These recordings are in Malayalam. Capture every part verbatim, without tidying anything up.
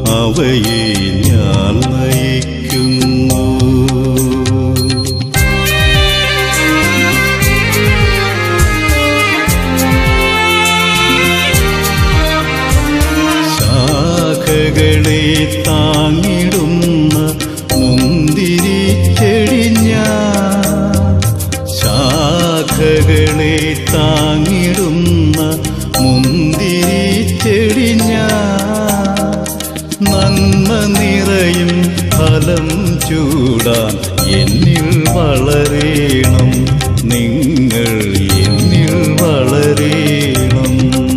അവയെ ഞാൻ നയിക്കുന്നു. ശാഖകളെ താങ്ങിടുന്ന മുന്തിരിച്ചെടി ഞാൻ, ശാഖകളെ താങ്ങിടുന്ന മുന്തിരിച്ചെടി ഞാൻ, നന്മ നിറയും ഫലം ചൂടാൻ എന്നിൽ വളരേണം, നിങ്ങൾ എന്നിൽ വളരേണം.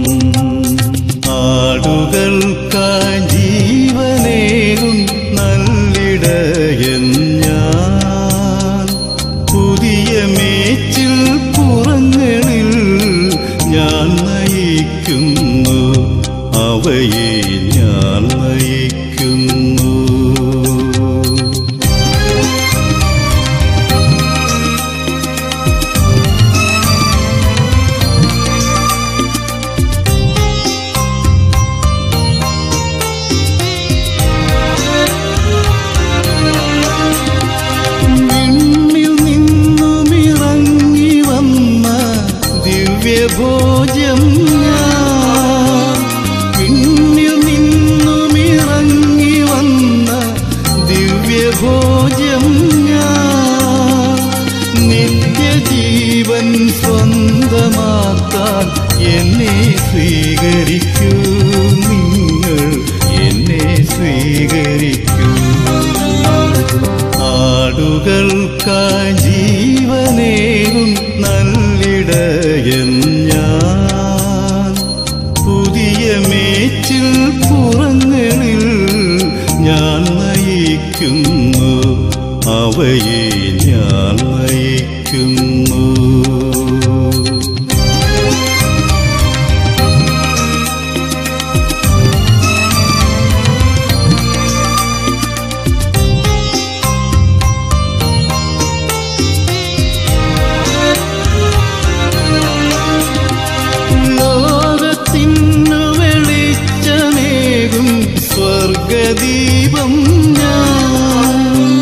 ആടുകൾക്കായി ജീവനേകും നല്ലിടയൻ ഞാൻ, പുതിയ മേച്ചിൽ പുറങ്ങളിൽ ഞാൻ നയിക്കുന്നു, അവയെ ഞാൻ നയിക്കുന്നു. വിണ്ണിൽ നിന്നുമിറങ്ങി വന്ന ദിവ്യഭോജ്യം ഞാൻ, വിണ്ണിൽ നിന്നുമിറങ്ങി വന്ന ദിവ്യഭോജ്യം ഞാൻ, നിത്യജീവൻ സ്വന്തമാക്കാൻ എന്നെ സ്വീകരിക്കൂ, നിങ്ങൾ എന്നെ സ്വീകരിക്കൂ. ആടുകൾക്കായി ജീവനേകും നല്ലിടയൻ ഞാൻ, പുതിയ മേച്ചിൽ പുറങ്ങളിൽ ഞാൻ നയിക്കുന്നു, അവയെ ഞാൻ നയിക്കുന്നു. സ്വർഗദീപം ഞാൻ,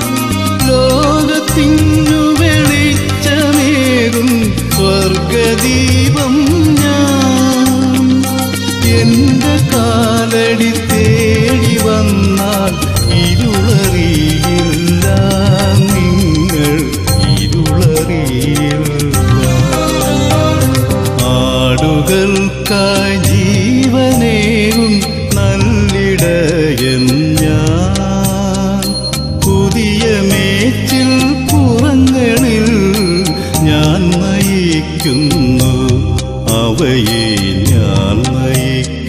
ലോകത്തിനു വെളിച്ചമേകും സ്വർഗദീപം ഞാൻ, എന്റെ കാലടി തേടി വന്നാൽ ഇരുളറിയില്ല, നിങ്ങൾ ഇരുളറിയില്ല. ആടുകൾക്കായി ജീവനേകും നല്ലിടയൻ ഞാൻ, പുതിയ മേച്ചിൽ പുറങ്ങളിൽ ഞാൻ നയിക്കുന്നു, അവയെ ഞാൻ നയിക്കുന്നു.